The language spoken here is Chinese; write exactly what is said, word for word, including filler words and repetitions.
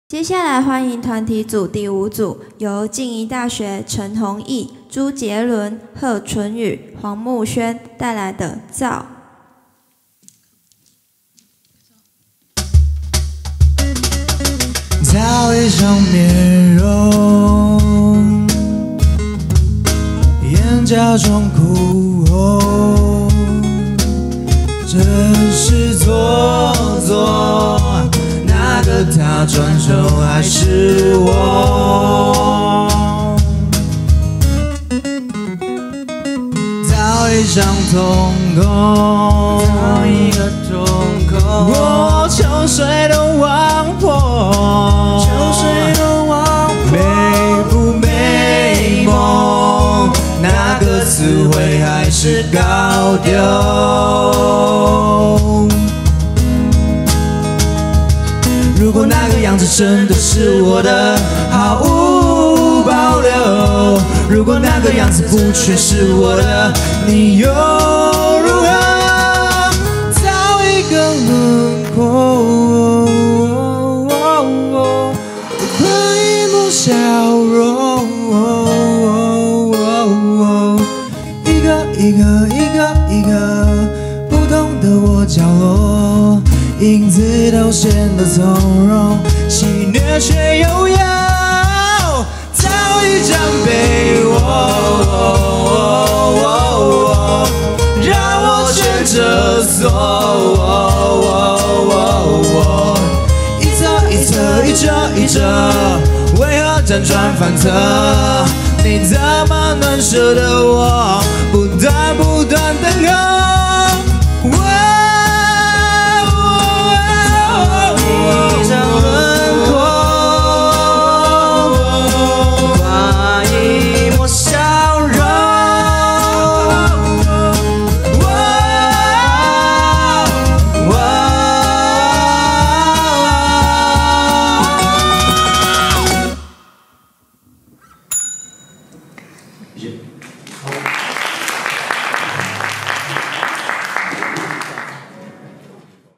接下来欢迎团体组第五组，由静宜大学陈弘毅、朱杰伦、贺纯宇、黄木轩带来的《造》。 造一张面容，眼角中哭红，真是做作。那个他转手还是我，造一张瞳孔，造一个瞳孔，我秋水的王婆，秋水的王婆，美不美梦？那个词汇还是搞丢。如果那个样子真的是我的，毫无保留；如果那个样子不全是我的，你又如何？造一个轮廓，换一抹笑容，一个一个一个一个不同的我角落。影子都显得从容，戏谑却悠悠，造一张被窝，让我牵着走，一侧一侧一折一折，为何辗转反侧？你怎么能舍得我不断不断等候？一张轮廓，挂一抹笑容。谢谢。